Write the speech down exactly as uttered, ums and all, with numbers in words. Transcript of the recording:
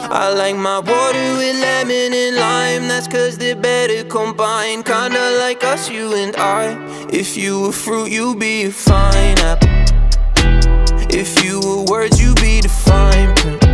I like my water with lemon and lime, that's cause they're better combined. Kinda like us, you and I. If you were fruit, you'd be a fine apple. If you were words, you'd be the fine print.